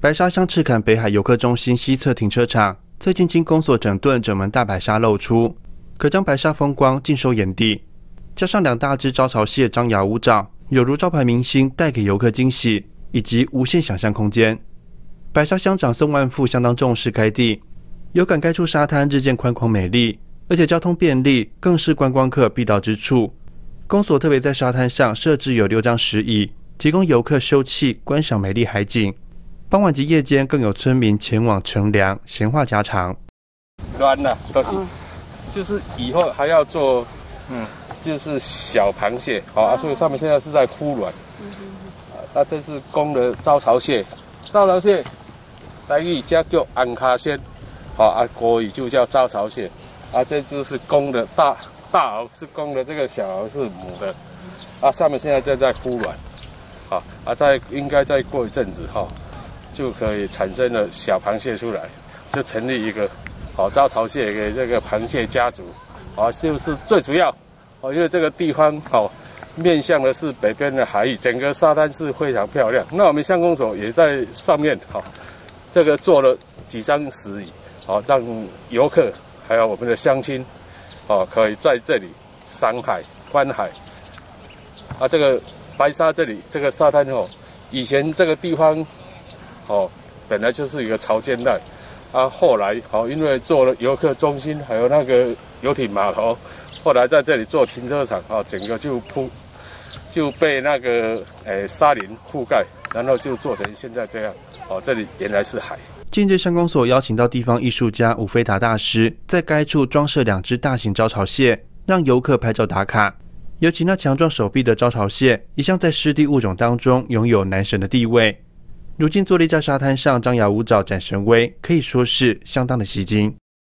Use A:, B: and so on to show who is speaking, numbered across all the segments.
A: 白沙乡赤坎北海游客中心西侧停车场，最近经公所整顿，整门大白鲨露出，可将白沙风光尽收眼底。加上2大只招潮蟹张牙舞爪，有如招牌明星，带给游客惊喜以及无限想象空间。白沙乡长宋万富相当重视该地，有感该处沙滩日渐宽广美丽，而且交通便利，更是观光客必到之处。公所特别在沙滩上设置有6张石椅，提供游客休憩观赏美丽海景。傍晚及夜间更有村民前往乘凉闲话家常。
B: 乱了都是，就是以后还要做，就是小螃蟹，好所以上面现在是在孵卵。这是公的招潮蟹，招潮蟹台语叫安卡仙，国语就叫招潮蟹。这只是公的大螯是公的，这个小螯是母的。上面现在正在孵卵，应该再过一阵子就可以产生了小螃蟹出来，就成立一个招潮蟹给这个螃蟹家族，就是最主要因为这个地方面向的是北边的海域，整个沙滩是非常漂亮。那我们乡公所也在上面这个做了几张石椅，让游客还有我们的乡亲可以在这里赏海观海。这个白沙这里这个沙滩以前这个地方本来就是一个潮间带，后来因为做了游客中心，还有那个游艇码头，后来在这里做停车场，整个就被那个沙林覆盖，然后就做成现在这样。这里原来是海。
A: 近日乡公所邀请到地方艺术家伍菲达大师，在该处装设2只大型招潮蟹，让游客拍照打卡。尤其那强壮手臂的招潮蟹，一向在湿地物种当中拥有男神的地位。如今坐立在沙滩上张牙舞爪展神威，可以说是相当的吸睛。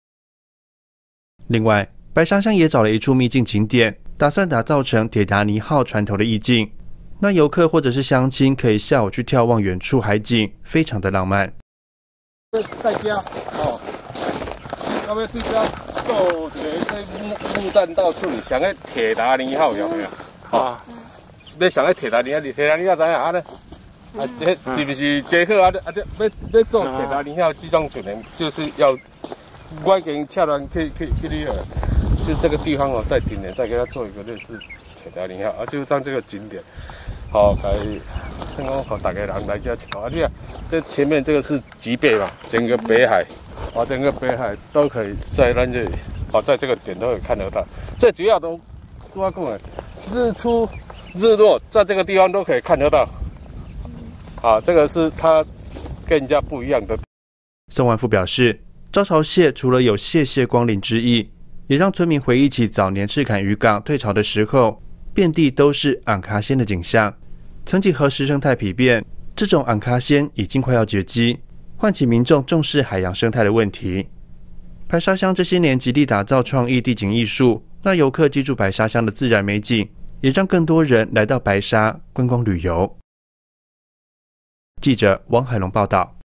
A: 另外，白沙乡也找了一处秘境景点，打算打造成铁达尼号船头的意境，那游客或者是乡亲可以下午去眺望远处海景，非常的浪漫。
B: 在家要不要对家做一个木栈道处理，像个铁达尼号有没有？要像个铁达尼号，铁达尼号怎样呢？这是不是捷克要做铁达尼号这种船呢？就是要我跟洽谈去那个，就这个地方在顶点再给它做一个类似铁达尼号，就让这个景点给成功大家人来这佚佗。你看，这前面这个是极北嘛，整个北海，整个北海都可以在咱这里，在这个点都可以看得到。最主要都我讲的，日出日落在这个地方都可以看得到。这个是它跟人家不一样的。
A: 宋万富表示，招潮蟹除了有谢光临之意，也让村民回忆起早年赤坎渔港退潮的时候，遍地都是昂卡仙的景象。曾几何时生态疲变，这种昂卡仙已经快要绝迹，唤起民众重视海洋生态的问题。白沙乡这些年极力打造创意地景艺术，让游客记住白沙乡的自然美景，也让更多人来到白沙观光旅游。记者王海龙报道。